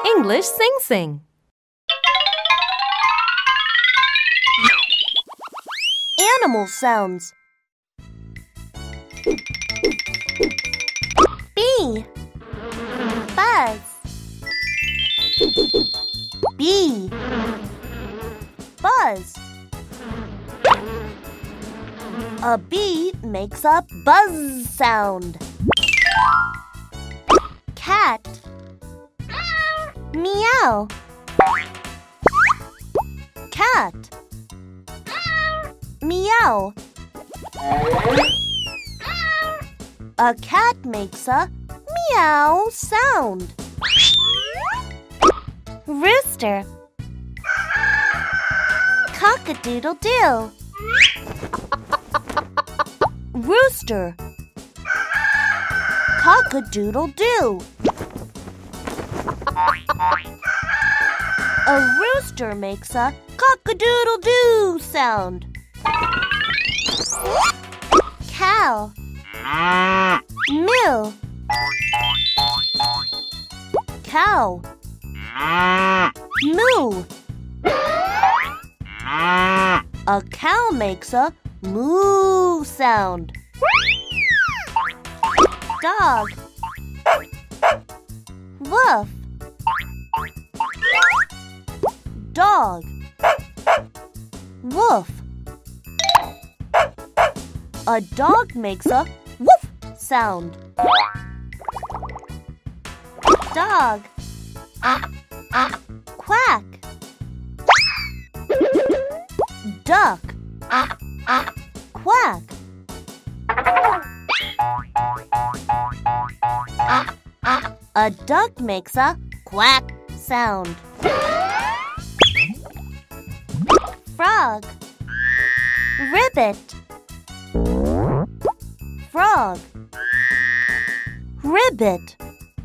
English Sing-Sing. Animal sounds. Bee. Buzz. Bee. Buzz. A bee makes a buzz sound. Cat. Meow. Cat. Meow. A cat makes a meow sound. Rooster. Cock-a-doodle-doo. Rooster. Cock-a-doodle-doo. A rooster makes a cock-a-doodle-doo sound. Cow. Moo. Cow. Moo. A cow makes a moo sound. Dog. Woof. Dog. Woof. A dog makes a woof sound. Dog. Quack. Duck. Quack. A duck makes a quack sound. Frog. Ribbit. Frog. Ribbit.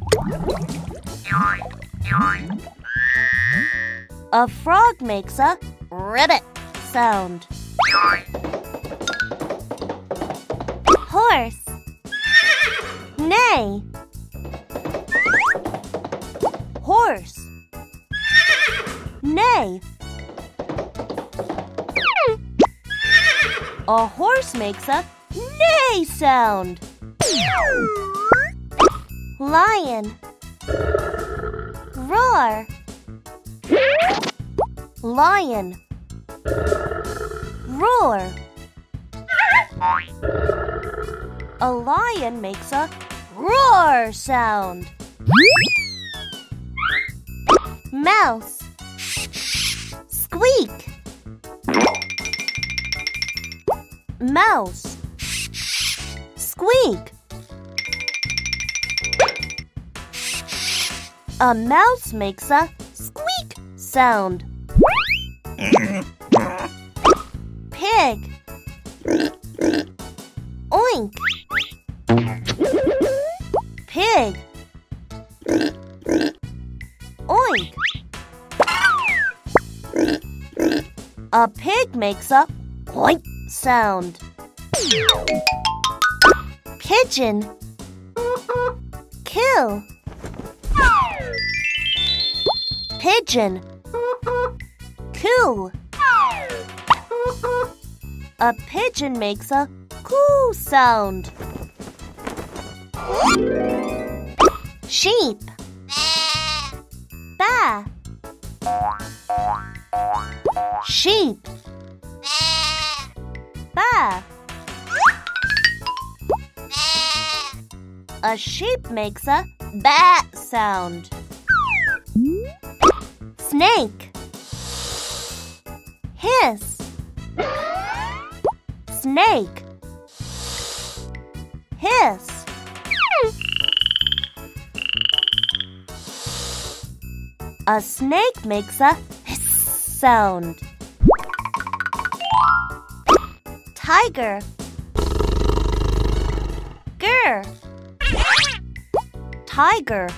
A frog makes a ribbit sound. Horse. Neigh. Horse. Neigh. A horse makes a neigh sound. Lion. Roar. Lion. Roar. A lion makes a roar sound. Mouse. Squeak. Mouse. Squeak. A mouse makes a squeak sound. Pig. Oink. Pig. Oink. A pig makes a oink sound. Pigeon. Kill. Pigeon. Coo. A pigeon makes a coo sound. Sheep. Baa. Sheep. Baa. A sheep makes a baa sound. Snake. Hiss. Snake. Hiss. A snake makes a hiss sound. Tiger. Grr. Tiger.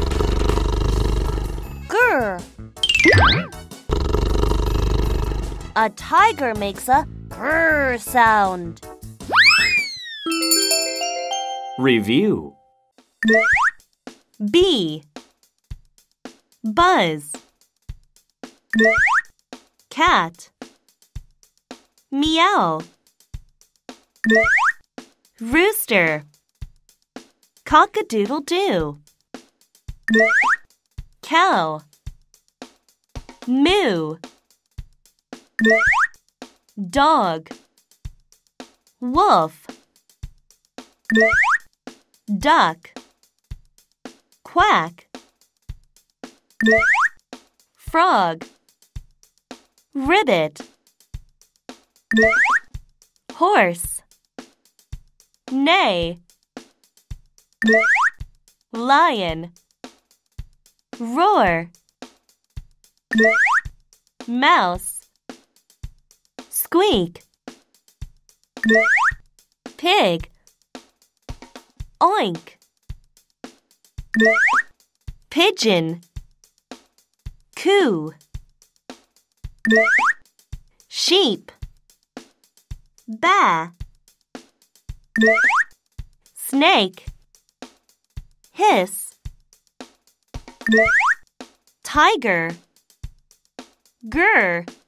Grr. A tiger makes a grr sound. Review. bee, buzz. Cat, meow. Rooster, cock-a-doodle-doo. Cow, moo. Dog, wolf. Duck, quack. Frog, ribbit. Horse, neigh. Lion, roar. Mouse, squeak. Pig, oink. Pigeon, coo. Sheep, baa. Snake, hiss. Tiger, grr.